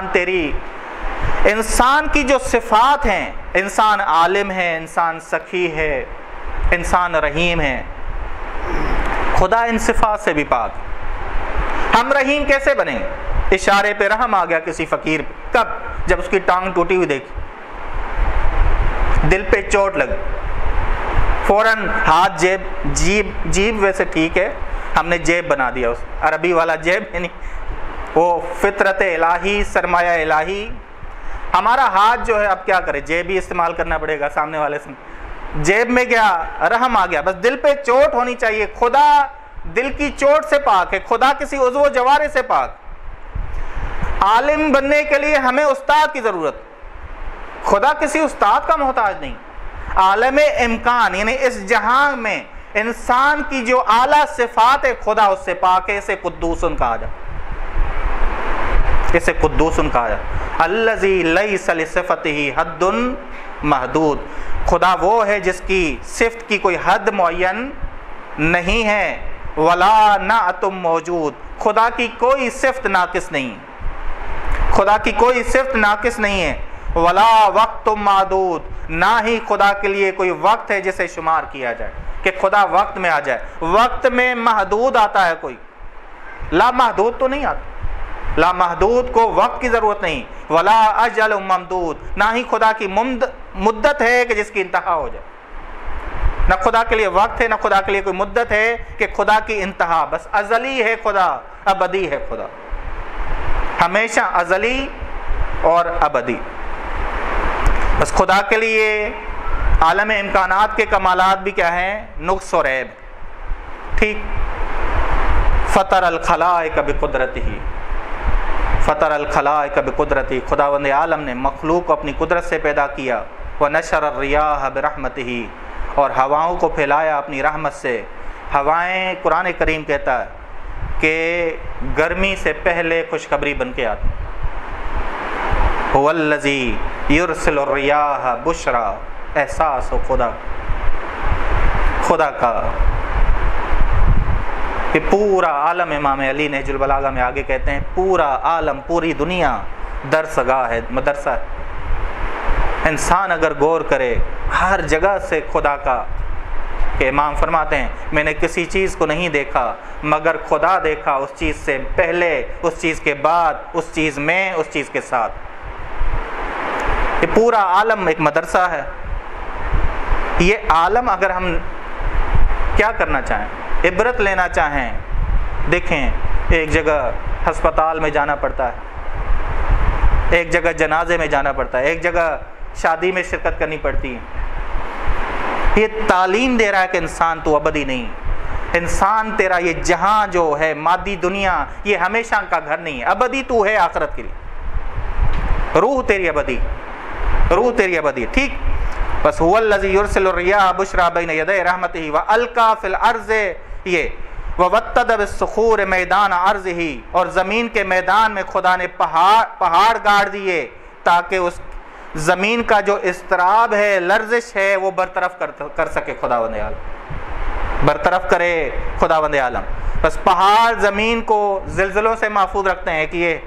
انسان کی جو صفات ہیں، انسان عالم ہے، انسان سخی ہے، انسان رحیم ہے. خدا ان صفات سے بھی پاک. ہم رحیم کیسے بنیں؟ اشارے پہ رحم آ گیا کسی فقیر پہ. کب؟ جب اس کی ٹانگ ٹوٹی ہوئی دیکھی، دل پہ چوٹ لگی، فوراً ہاتھ جیب ویسے ٹھیک ہے، ہم نے جیب بنا دیا. اس عربی والا جیب، یعنی وہ فطرت الہی، سرمایہ الہی. ہمارا ہاتھ جو ہے اب کیا کرے، جیب ہی استعمال کرنا پڑے گا سامنے والے سے. جیب میں گیا، رحم آ گیا. بس دل پہ چوٹ ہونی چاہیے. خدا دل کی چوٹ سے پاک ہے، خدا کسی عضو و جوارے سے پاک. عالم بننے کے لیے ہمیں استاد کی ضرورت، خدا کسی استاد کا محتاج نہیں. عالم امکان یعنی اس جہان میں انسان کی جو اعلیٰ صفات ہے خدا اس سے پاک ہے. اسے قدوس کہا جائے، اسے قدوس کہا جائے. الذی لیس لصفتہ حد محدود، خدا وہ ہے جس کی صفت کی کوئی حد معین نہیں ہے، ولا نعت موجود، خدا کی کوئی صفت ناقص نہیں، خدا کی کوئی صفت ناقص نہیں ہے، ولا وقت معدود، نہ ہی خدا کے لیے کوئی وقت ہے جسے شمار کیا جائے کہ خدا وقت میں آ جائے، وقت میں محدود آتا ہے کوئی، لا محدود تو نہیں آتا، لا محدود کو وقت کی ضرورت نہیں، ولا اجل ممدود، نہ ہی خدا کی مدت ہے کہ جس کی انتہا ہو جائے، نہ خدا کے لیے وقت ہے، نہ خدا کے لیے کوئی مدت ہے کہ خدا کی انتہا، بس ازلی ہے خدا، ابدی ہے خدا، ہمیشہ ازلی اور ابدی۔ بس خدا کے لیے عالم امکانات کے کمالات بھی کیا ہیں؟ نقص اور عیب، ٹھیک۔ فطر الخلائق بقدرتہ، فطر الخلائق بقدرتہ، خداوند عالم نے مخلوق کو اپنی قدرت سے پیدا کیا، ونشر الریاح برحمتہ، اور ہواؤں کو پھیلایا اپنی رحمت سے۔ ہوائیں قرآن کریم کہتا ہے کہ گرمی سے پہلے خوشخبری بن کے آتی، هو الذی یرسل الریاح بشرا، احساس ہو خدا کا۔ کہ پورا عالم، امام علی نہج البلاغہ میں آگے کہتے ہیں پورا عالم، پوری دنیا درس گاہ ہے، مدرسہ ہے۔ انسان اگر غور کرے ہر جگہ سے خدا کا، کہ امام فرماتے ہیں میں نے کسی چیز کو نہیں دیکھا مگر خدا دیکھا، اس چیز سے پہلے، اس چیز کے بعد، اس چیز میں، اس چیز کے ساتھ۔ یہ پورا عالم ایک مدرسہ ہے۔ یہ عالم اگر ہم کیا کرنا چاہیں، عبرت لینا چاہیں، دیکھیں ایک جگہ ہسپتال میں جانا پڑتا ہے، ایک جگہ جنازے میں جانا پڑتا ہے، ایک جگہ شادی میں شرکت کرنی پڑتی ہے۔ یہ تعلیم دے رہا ہے کہ انسان تو ابدی نہیں، انسان تیرا یہ جہاں جو ہے مادی دنیا، یہ ہمیشہ کا گھر نہیں ہے، ابدی تو ہے آخرت کے لیے، روح تیری ابدی، روح تیری ابدی، ٹھیک۔ بس هو الذی یرسل الریاح بشرا بین یدی رحمتہ والقی فی الارض، یہ ووطد بالصخور میدان ارضہ، اور زمین کے میدان میں خدا نے پہاڑ گاڑ دیے تاکہ اس زمین کا جو اضطراب ہے، لرزش ہے، وہ برطرف کر سکے خداوند عالم، برطرف کرے خداوند عالم۔ بس پہاڑ زمین کو زلزلوں سے محفوظ رکھتے ہیں کہ یہ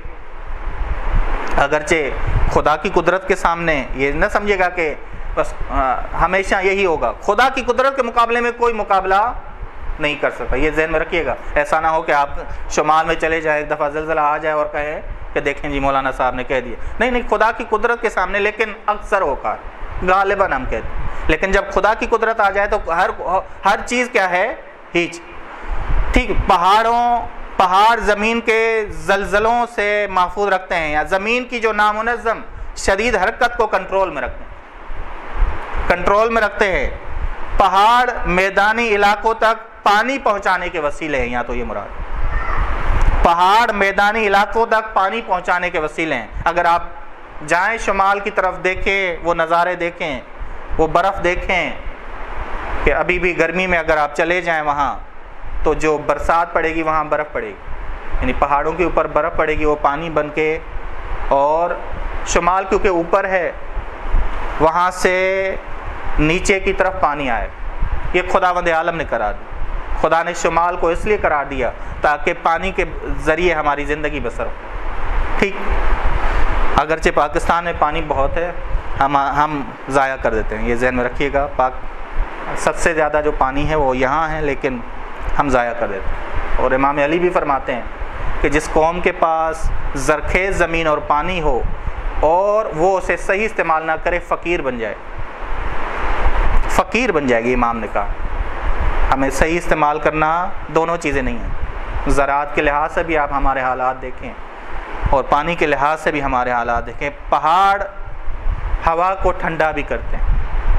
اگرچہ خدا کی قدرت کے سامنے یہ نہ سمجھے گا کہ بس ہمیشہ یہی ہوگا، خدا کی قدرت کے مقابلے میں کوئی مقابلہ نہیں کر سکتا، یہ ذہن میں رکھیے گا۔ ایسا نہ ہو کہ آپ شمال میں چلے جائیں، ایک دفعہ زلزلہ آ جائے اور کہیں کہ دیکھیں جی مولانا صاحب نے کہہ دیا، نہیں نہیں، خدا کی قدرت کے سامنے لیکن اکثر ہوگا، غالباً ہم کہتے ہیں، لیکن جب خدا کی قدرت آ جائے تو ہر چیز کیا ہے؟ ہیچ، ٹھیک۔ پہاڑ زمین کے زلزلوں سے محفوظ رکھتے ہیں، یا زمین کی جو نامنظم شدید حرکت کو کنٹرول میں رکھتے ہیں۔ پہاڑ میدانی علاقوں تک پانی پہنچانے کے وسیلے ہیں، یا تو یہ مراد، پہاڑ میدانی علاقوں تک پانی پہنچانے کے وسیلے ہیں۔ اگر آپ جائیں شمال کی طرف، دیکھیں وہ نظارے، دیکھیں وہ برف، دیکھیں کہ ابھی بھی گرمی میں اگر آپ چلے جائیں وہاں تو جو برسات پڑے گی وہاں برف پڑے گی، یعنی پہاڑوں کے اوپر برف پڑے گی، وہ پانی بن کے، اور شمال کیونکہ اوپر ہے وہاں سے نیچے کی طرف پانی آئے۔ یہ خداوند عالم نے قرار دیا، خدا نے شمال کو اس لیے قرار دیا تاکہ پانی کے ذریعے ہماری زندگی بسر ہو، ٹھیک۔ اگرچہ پاکستان میں پانی بہت ہے، ہم ضائع کر دیتے ہیں، یہ ذہن میں رکھیے گا، سب سے زیادہ جو پانی ہے وہ یہاں ہے، لیکن ہم ضائع کر دیتے ہیں۔ اور امام علی بھی فرماتے ہیں کہ جس قوم کے پاس زرخیز زمین اور پانی ہو اور وہ اسے صحیح استعمال نہ کرے، فقیر بن جائے، فقیر بن جائے گی۔ امام نے کہا ہمیں صحیح استعمال کرنا دونوں چیزیں نہیں ہیں، زراعت کے لحاظ سے بھی آپ ہمارے حالات دیکھیں اور پانی کے لحاظ سے بھی ہمارے حالات دیکھیں۔ پہاڑ ہوا کو ٹھنڈا بھی کرتے ہیں،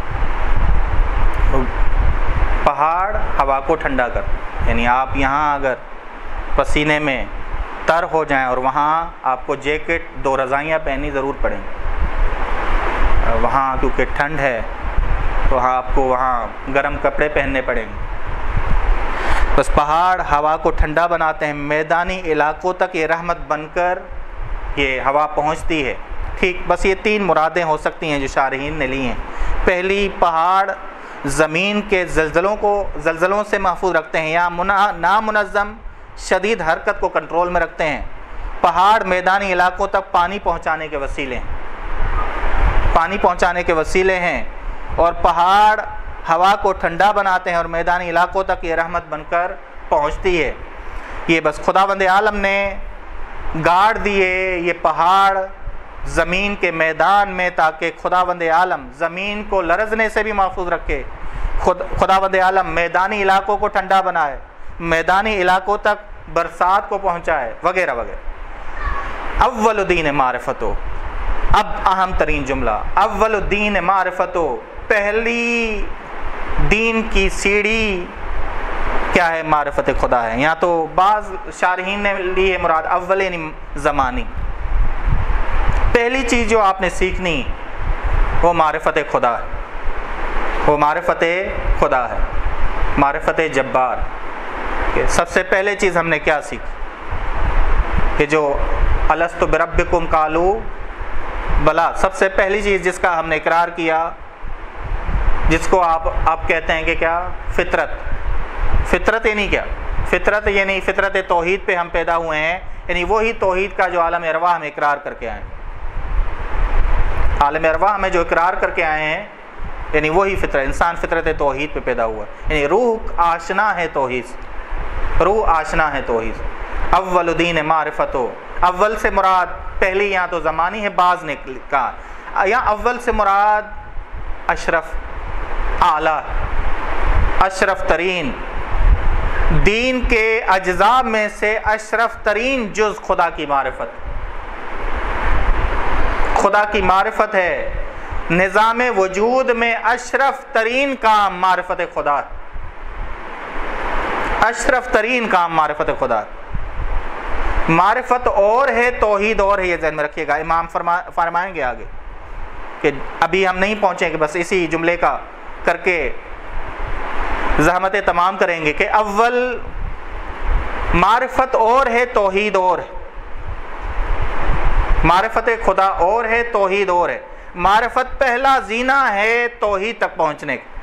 پہاڑ ہوا کو ٹھنڈا کرتے ہیں، یعنی آپ یہاں اگر پسینے میں تر ہو جائیں اور وہاں آپ کو جیکٹ، 2 رضائیاں پہنی ضرور پڑیں گی، وہاں کیونکہ ٹھنڈ ہے تو آپ کو وہاں گرم کپڑے پہننے پڑیں گے۔ بس پہاڑ ہوا کو ٹھنڈا بناتے ہیں، میدانی علاقوں تک یہ رحمت بن کر یہ ہوا پہنچتی ہے، ٹھیک، بس یہ 3 مرادیں ہو سکتی ہیں جو شارحین نے لی ہیں۔ پہلی، پہاڑ زمین کے زلزلوں سے محفوظ رکھتے ہیں یا نامنظم شدید حرکت کو کنٹرول میں رکھتے ہیں۔ پہاڑ میدانی علاقوں تک پانی پہنچانے کے وسیلے ہیں، اور پہاڑ ہوا کو ٹھنڈا بناتے ہیں اور میدانی علاقوں تک یہ رحمت بن کر پہنچتی ہے۔ یہ بس خداوند عالم نے گاڑ دیے یہ پہاڑ زمین کے میدان میں تاکہ خداوند عالم زمین کو لرزنے سے بھی محفوظ رکھے، خداوند عالم میدانی علاقوں کو ٹھنڈا بنائے، میدانی علاقوں تک برسات کو پہنچائے، وغیرہ وغیرہ۔ اول الدین معرفتو، اب اہم ترین جملہ، اول الدین معرفتو، پہلی دین کی سیڑھی کیا ہے؟ معرفت خدا ہے۔ یہاں تو بعض شارحین نے لی ہے مراد اول زمانی، پہلی چیز جو آپ نے سیکھنی وہ معرفت خدا ہے، وہ معرفت خدا ہے، معرفت جبار۔ کہ سب سے پہلے چیز ہم نے کیا سیکھی کہ جو الست بربکم قالوا بلا، سب سے پہلی چیز جس کا ہم نے اقرار کیا، جس کو آپ کہتے ہیں کہ کیا؟ فطرت یعنی کیا؟ فطرت یعنی فطرت توحید پہ ہم پیدا ہوئے ہیں، یعنی وہی توحید کا جو عالم ارواح میں اقرار کر کے آئے ہیں، عالم ارواح میں جو اقرار کر کے آئے ہیں، یعنی وہی فطرت، انسان فطرت توحید پہ پیدا ہوا، یعنی روح آشنا ہے توحید، روح آشنا ہے توحید۔ اول دین معرفتو، اول سے مراد پہلی یہاں تو زمانی ہے، بعض نے کہا یہاں اول سے مراد اشرف، اعلیٰ، اشرف ترین، دین کے اجزاء میں سے اشرف ترین جز خدا کی معرفت، خدا کی معرفت ہے۔ نظام وجود میں اشرف ترین کام معرفت خدا، اشرف ترین کام معرفت خدا۔ معرفت اور ہے، توحید اور ہے، یہ ذہن میں رکھیے گا۔ امام فرمائیں گے آگے کہ ابھی ہم نہیں پہنچیں گے، بس اسی جملے کا کر کے زحمتیں تمام کریں گے کہ اول معرفت اور ہے، توحید اور ہے، معرفت خدا اور ہے، توحید اور ہے۔ معرفت پہلا زینہ ہے توحید تک پہنچنے کا۔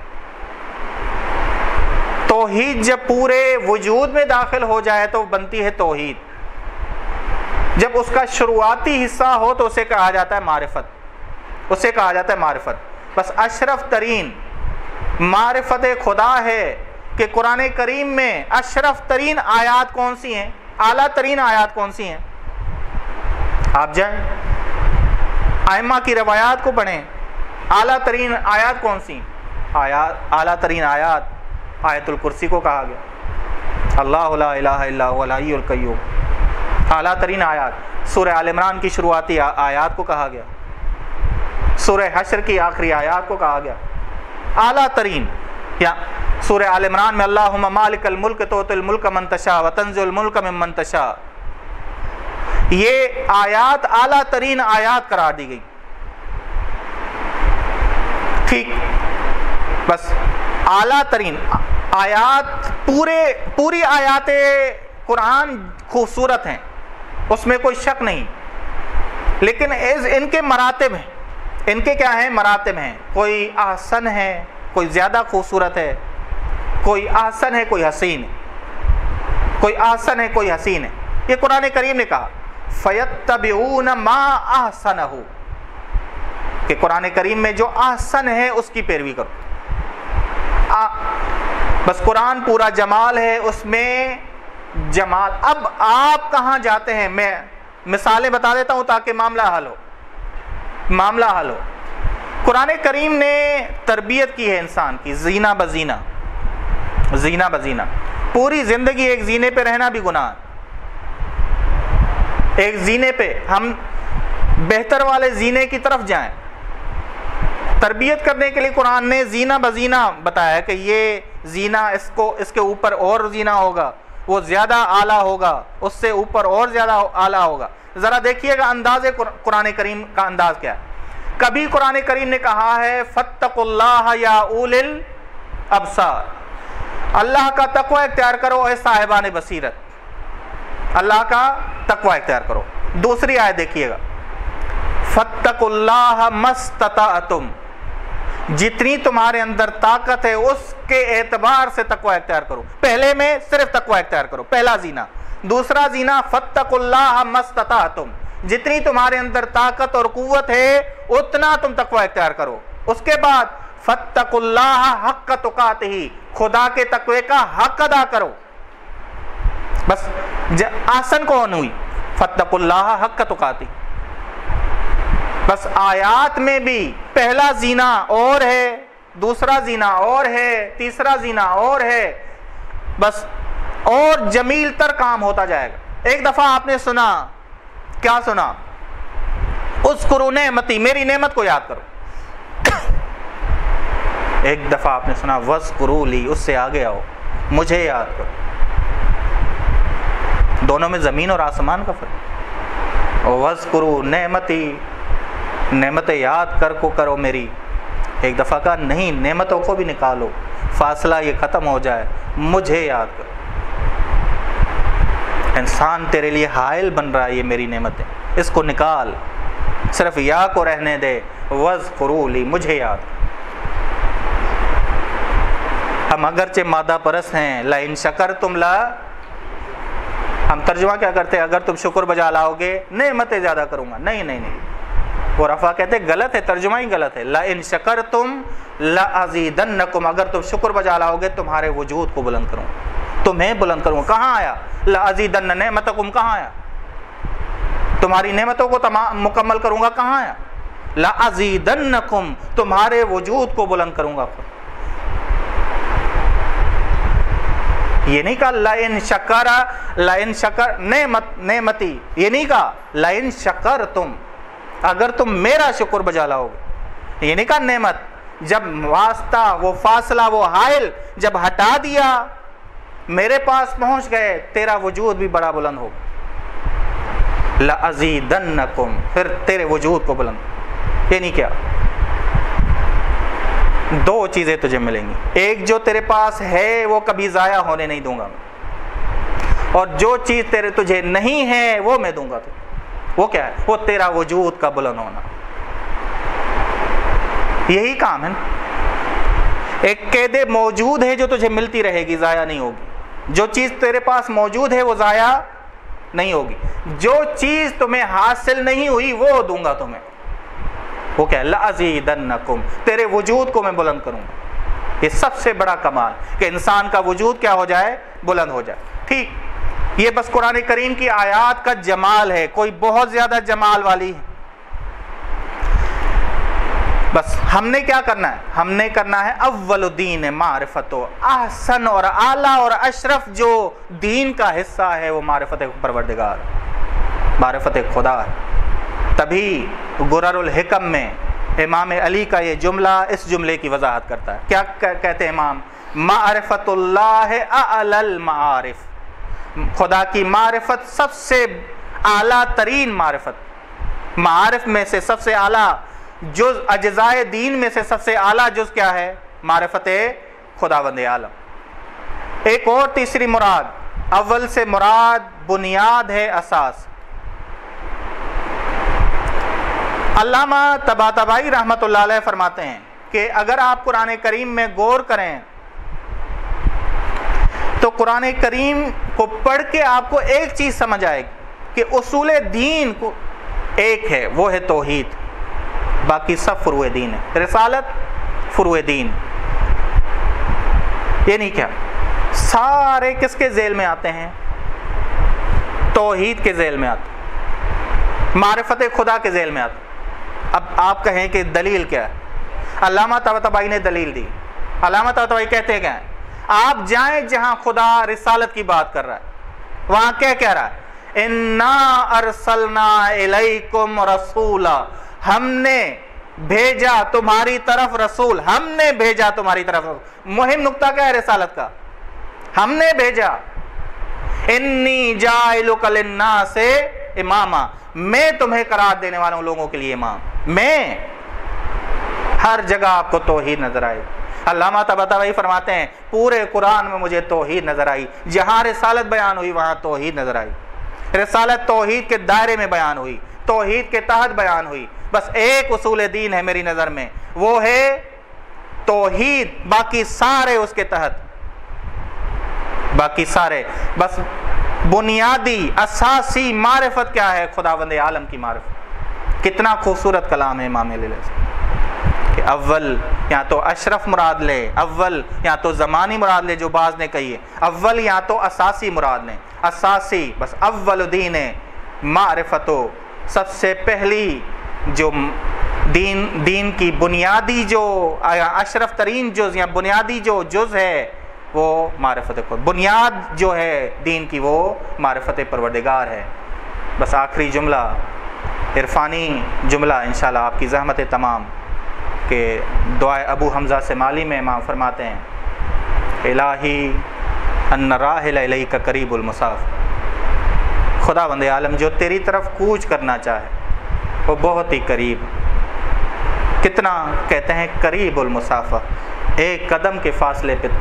توحید جب پورے وجود میں داخل ہو جائے تو بنتی ہے توحید، جب اس کا شروعاتی حصہ ہو تو اسے کہا جاتا ہے معرفت، اسے کہا جاتا ہے معرفت۔ بس اشرف ترین معرفت خدا ہے کہ قرآن کریم میں اشرف ترین آیات کون سی ہیں، اعلیٰ ترین آیات کون سی ہیں؟ آپ جائیں ائمہ کی روایات کو پڑھیں، اعلیٰ ترین آیات کون سی؟ اعلیٰ ترین آیات آیت الکرسی کو کہا گیا، اللہ لا الہ الا هو الحی القیوم، اعلیٰ ترین آیات۔ سورہ آل عمران کی شروعاتی آیات کو کہا گیا، سورہ حشر کی آخری آیات کو کہا گیا اعلیٰ ترین۔ یا سورہ آل عمران میں اللہم مالک الملک تؤتی الملک من تشاء وتنزع الملک ممن تشاء، یہ آیات اعلیٰ ترین آیات قرار دی گئی۔ ٹھیک، بس اعلیٰ ترین آیات، پوری آیات قرآن خوبصورت ہیں، اس میں کوئی شک نہیں، لیکن ان کے مراتب ہیں، ان کے کیا ہیں؟ مراتب ہیں۔ کوئی احسن ہے، کوئی زیادہ خوبصورت ہے، کوئی احسن ہے، کوئی حسین ہے، کوئی احسن ہے، کوئی حسین ہے۔ یہ قرآن کریم نے کہا فَيَتَّبِعُونَ مَا أَحْسَنَهُ، کہ قرآن کریم میں جو احسن ہے اس کی پیروی کرو۔ بس قرآن پورا جمال ہے، اس میں جمال۔ اب آپ کہاں جاتے ہیں؟ میں مثالیں بتا دیتا ہوں تاکہ معاملہ حل ہو، معاملہ حل ہو۔ قرآن کریم نے تربیت کی ہے انسان کی، زینہ بزینہ، زینہ بزینہ۔ پوری زندگی ایک زینے پہ رہنا بھی گناہ ہے، ایک زینے پہ ہم بہتر والے زینے کی طرف جائیں۔ تربیت کرنے کے لیے قرآن نے زینہ بزینہ بتایا کہ یہ زینہ اس کے اوپر اور زینہ ہوگا، وہ زیادہ اعلیٰ ہوگا، اس سے اوپر اور زیادہ اعلیٰ ہوگا۔ ذرا دیکھیے گا انداز قرآن کریم کا انداز کیا ہے۔ کبھی قرآن کریم نے کہا ہے فَاتَّقُوا اللَّهَ يَا أُولِي الْأَبْصَارِ، اللہ کا تقوی اختیار کرو اے صاحبان بصیرت، اللہ کا تقوی اختیار کرو۔ دوسری آیت دیکھیے گا فَاتَّقُوا اللَّهَ مَسْتَطَعْتُمْ، جتنی تمہارے اندر طاقت ہے اس کے اعتبار سے تقوی اختیار کرو. پہلے میں صرف تقوی اختیار کرو، پہلا زینہ. دوسرا زینہ فَاتَّقُوا اللَّهَ مَسْتَطَعْتُمْ، جتنی تمہارے اندر طاقت اور قوت ہے اتنا تم تقوی اختیار کرو. اس کے بعد فَاتَّقُوا اللَّهَ حَقَّ تُقَاتِهِ، خدا کے تقوی کا حق ادا کرو. بس آسن کون ہوئی؟ فَاتَّقُوا اللَّهَ حَقَّ تُقَاتِهِ. بس آیات میں بھی پہلا زینہ اور ہے، دوسرا زینہ اور ہے، تیسرا زینہ اور ہے، بس اور جمیل تر کام ہوتا جائے گا. ایک دفعہ آپ نے سنا، کیا سنا؟ اذکروا نعمتی، میری نعمت کو یاد کرو. ایک دفعہ آپ نے سنا وَاذْكُرُوا لِي، اس سے آگے آؤ، مجھے یاد کرو. دونوں میں زمین اور آسمان کا فرق. وَاذْكُرُوا نعمتی، نعمتیں یاد کرو میری. ایک دفعہ کہا نہیں، نعمتوں کو بھی نکالو، فاصلہ یہ ختم ہو جائے، مجھے یاد کرو. انسان تیرے لیے حائل بن رہا ہے، یہ میری نعمتیں، اس کو نکال، صرف یا کو رہنے دے. وَاذْكُرُوا لِي، مجھے یاد کرو. ہم اگرچہ مادہ پرست ہیں، لَإِن شَكَرْتُمْ لَا، ہم ترجمہ کیا کرتے ہیں؟ اگر تم شکر بجا لاؤ گے نعمتیں زیادہ کروں گا. نہیں، وہ رفع کہتے ہیں غلط ہے، ترجمہ ہی غلط ہے. لَإِن شَكَرْتُمْ لَأَزِيدَنَّكُمْ، اگر تم شکر بجا لاؤ گے تمہارے وجود کو بلند کروں، تمہیں بلند کروں. کہاں آیا لَأَزِيدَنَّ نِعْمَتَكُمْ؟ کہاں آیا تمہاری نعمتوں کو مکمل کروں گا؟ کہاں آیا لَأَزِيدَنَّكُمْ؟ تمہارے وجود کو بلند کروں گا. یہ نہیں کہا لَإِن شَكَرْ نعمتی، یہ نہیں کہا لَإِن شَكَرْتُمْ، اگر تم میرا شکر بجا لاؤ گے. یہ نہیں کہا نعمت، جب واسطہ، وہ فاصلہ، وہ حائل جب ہٹا دیا، میرے پاس پہنچ گئے، تیرا وجود بھی بڑا بلند ہوگا. لَأَزِيدَنَّكُمْ، پھر تیرے وجود کو بلند. یہ نہیں کیا، دو چیزیں تجھے ملیں گی. ایک جو تیرے پاس ہے وہ کبھی ضائع ہونے نہیں دوں گا، اور جو چیز تجھے نہیں ہے وہ میں دوں گا. وہ کیا ہے؟ وہ تیرا وجود کا بلند ہونا. یہی کام ہے نا. ایک قید موجود ہے جو تجھے ملتی رہے گی، ضائع نہیں ہوگی. جو چیز تیرے پاس موجود ہے وہ ضائع نہیں ہوگی. جو چیز تمہیں حاصل نہیں ہوئی وہ دوں گا تمہیں. وہ کیا ہے؟ لَأَزِيدَنَّكُمْ، تیرے وجود کو میں بلند کروں گا. یہ سب سے بڑا کمال کہ انسان کا وجود کیا ہو جائے؟ بلند ہو جائے. ٹھیک، یہ بس قرآن کریم کی آیات کا جمال ہے، کوئی بہت زیادہ جمال والی ہے. بس ہم نے کیا کرنا ہے؟ ہم نے کرنا ہے اول دین معرفت، احسن اور اعلیٰ اور اشرف جو دین کا حصہ ہے وہ معرفت پروردگار، معرفت خدا ہے. تبھی غرر الحکم میں امام علی کا یہ جملہ اس جملے کی وضاحت کرتا ہے. کیا کہتے ہیں امام؟ معرفت اللہ اعلی المعارف، خدا کی معرفت سب سے اعلیٰ ترین معرفت. معارف میں سے سب سے اعلیٰ جز، اجزائے دین میں سے سب سے اعلیٰ جز کیا ہے؟ معرفت خداوند عالم. ایک اور تیسری مراد، اول سے مراد بنیاد ہے، اساس. علامہ طباطبائی رحمۃ اللہ علیہ فرماتے ہیں کہ اگر آپ قرآن کریم میں غور کریں تو قرآن کریم کو پڑھ کے آپ کو ایک چیز سمجھ آئے گی کہ اصول دین کو ایک ہے، وہ ہے توحید، باقی سب فروع دین ہے. رسالت فروع دین. یہ نہیں کیا سارے کس کے ذیل میں آتے ہیں؟ توحید کے ذیل میں آتے ہیں، معرفت خدا کے ذیل میں آتے ہیں. اب آپ کہیں کہ دلیل کیا ہے؟ علامہ طباطبائی نے دلیل دی. علامہ طباطبائی کہتے ہیں آپ جائیں جہاں خدا رسالت کی بات کر رہا ہے، وہاں کیا کہہ رہا ہے؟ انا ارسلنا الیکم رسولا، ہم نے بھیجا تمہاری طرف رسول، ہم نے بھیجا تمہاری طرف رسول. مہم نقطہ کیا ہے رسالت کا؟ ہم نے بھیجا. انی جاعلک للناس اماما، میں تمہیں قرار دینے والوں لوگوں کے لیے امام. میں ہر جگہ آپ کو توحید نظر آئی. علامہ طباطبائی فرماتے ہیں پورے قرآن میں مجھے توحید نظر آئی. جہاں رسالت بیان ہوئی وہاں توحید نظر آئی. رسالت توحید کے دائرے میں بیان ہوئی، توحید کے تحت بیان ہوئی. بس ایک اصول دین ہے میری نظر میں، وہ ہے توحید، باقی سارے اس کے تحت، باقی سارے بس بنیادی اساسی معرفت کیا ہے؟ خداوند عالم کی معرفت۔ کتنا خوبصورت کلام ہے امام علیہ السلام کہ اول یا تو اشرف مراد لے، اول یا تو زمانی مراد لے جو بعض نے کہی ہے، اول یا تو اساسی مراد لیں، اساسی بس اول دین معرفتو، سب سے پہلی جو دین کی بنیادی جو اشرف ترین جز یا بنیادی جو جز ہے وہ معرفت خود، بنیاد جو ہے دین کی وہ معرفت پروردگار ہے۔ بس آخری جملہ عرفانی جملہ انشاءاللہ آپ کی زحمت تمام کہ دعائے ابو حمزہ سے مالی میں امام فرماتے ہیں الہی ان راحل الیک قریب المساف، خداوند عالم جو تیری طرف کوچ کرنا چاہے وہ بہت ہی قریب، کتنا کہتے ہیں قریب المسافہ، ایک قدم کے فاصلے پہ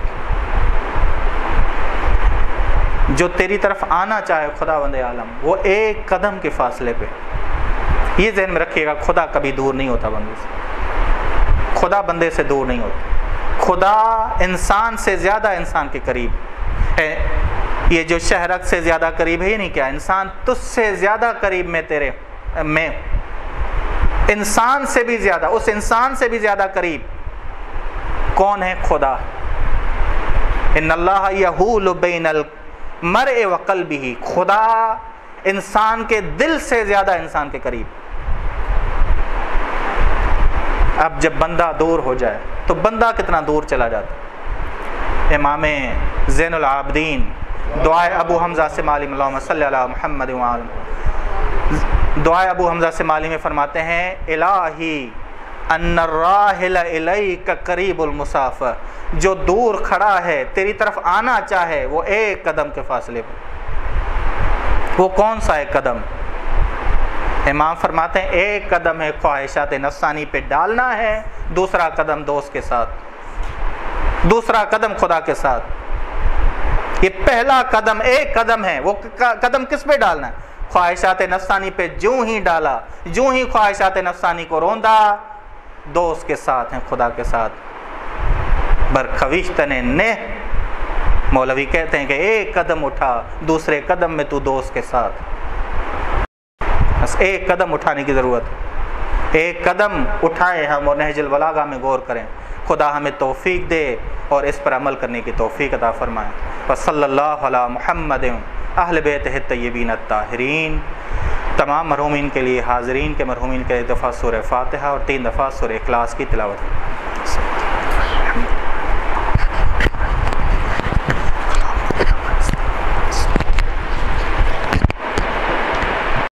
جو تیری طرف آنا چاہے خداوند عالم وہ ایک قدم کے فاصلے پہ۔ یہ ذہن میں رکھیے گا، خدا کبھی دور نہیں ہوتا بندے سے، خدا بندے سے دور نہیں ہوتا، خدا انسان سے زیادہ انسان کے قریب ہے۔ یہ جو شہرک سے زیادہ قریب ہے یہ نہیں کیا، انسان تجھ سے زیادہ قریب میں انسان سے بھی زیادہ، اس انسان سے بھی زیادہ قریب کون ہے؟ خدا۔ ان اللہ یحول بین المرء وقلبہ، خدا انسان کے دل سے زیادہ انسان کے قریب۔ اب جب بندہ دور ہو جائے تو بندہ کتنا دور چلا جاتا۔ امام زین العابدین دعائے ابو حمزہ سے مالی اللہم صلی علی محمد دعائے ابو حمزہ سے مالی میں فرماتے ہیں الہی ان الراحل الیک قریب المسافہ، جو دور کھڑا ہے تیری طرف آنا چاہے وہ ایک قدم کے فاصلے پر۔ وہ کون سا ایک قدم؟ امام فرماتے ہیں ایک قدم ہے خواہشات نفسانی پہ ڈالنا ہے، دوسرا قدم دوست کے ساتھ، دوسرا قدم خدا کے ساتھ۔ یہ پہلا قدم ایک قدم ہے، وہ قدم کس پہ ڈالنا ہے؟ خواہشات نفسانی پہ جو ہی ڈالا، جو ہی خواہشات نفسانی کو روندا، دوست کے ساتھ ہیں، خدا کے ساتھ۔ برخویشتن نے مولوی کہتے ہیں کہ ایک قدم اٹھا دوسرے قدم میں تو دوست کے ساتھ۔ بس ایک قدم اٹھانے کی ضرورت ہے، ایک قدم اٹھائیں ہم اور نہج البلاغہ میں غور کریں۔ خدا ہمیں توفیق دے اور اس پر عمل کرنے کی توفیق عطا فرمائے۔ وصلی اللہ علی محمد اہل بیتہ الطیبین الطاہرین۔ تمام مرحومین کے لیے، حاضرین کے مرحومین کے لیے دفعہ سورہ فاتحہ اور 3 دفعہ سورہ اخلاص کی تلاوت۔